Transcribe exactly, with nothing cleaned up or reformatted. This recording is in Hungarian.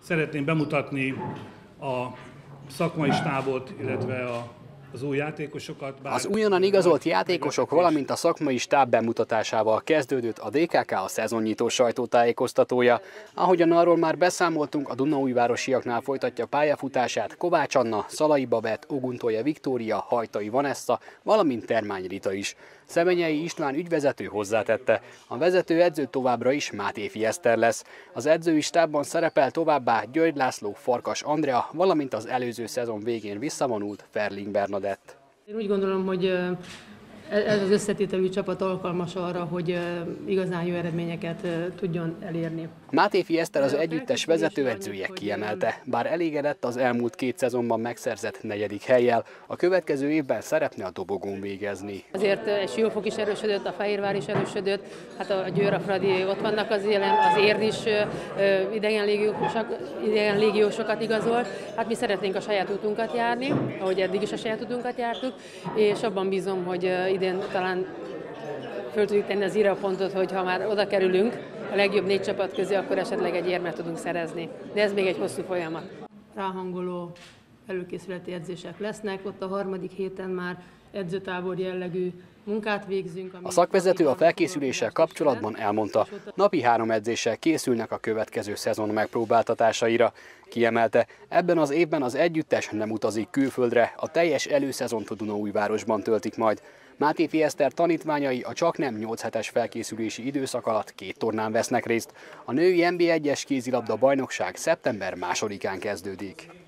Szeretném bemutatni a szakmai stábot, illetve a az új játékosokat. Az újonnan igazolt játékosok, valamint a szakmai stáb bemutatásával kezdődött a dé ká ká a szezonnyitó sajtótájékoztatója. Ahogyan arról már beszámoltunk, a dunaújvárosiaknál folytatja pályafutását Kovács Anna, Szalai Babett, Oguntolja Viktória, Hajtai Vanessa, valamint Termány Rita is. Szemenyei István ügyvezető hozzátette, a vezető edző továbbra is Mátéfi Eszter lesz. Az edzői stábban szerepel továbbá György László, Farkas Andrea, valamint az előző szezon végén visszavonult Ferling Bernadett. Én úgy gondolom, hogy ez az összetételű csapat alkalmas arra, hogy igazán jó eredményeket tudjon elérni. Mátéfi Eszter az együttes vezetőedzője kiemelte, bár elégedett az elmúlt két szezonban megszerzett negyedik hellyel, a következő évben szeretne a dobogón végezni. Azért egy Siófok is erősödött, a Fehérvár is erősödött, hát a Győr, a Fradi ott vannak az élen, az Érd is idegen, légiósok, idegen légiósokat igazolt. Hát mi szeretnénk a saját útunkat járni, ahogy eddig is a saját útunkat jártuk, és abban bízom, hogy idén talán föl tudjuk tenni az írapontot, hogy ha már oda kerülünk a legjobb négy csapat közé, akkor esetleg egy érmet tudunk szerezni. De ez még egy hosszú folyamat. Ráhangoló előkészületi edzések lesznek, ott a harmadik héten már edzőtábor jellegű munkát végzünk. A szakvezető a felkészüléssel kapcsolatban elmondta, napi három edzéssel készülnek a következő szezon megpróbáltatásaira. Kiemelte, ebben az évben az együttes nem utazik külföldre, a teljes előszezont a Dunaújvárosban töltik majd. Mátéfi Eszter tanítványai a csaknem nyolc hetes felkészülési időszak alatt két tornán vesznek részt. A női en bé egyes kézilabda bajnokság szeptember másodikán kezdődik.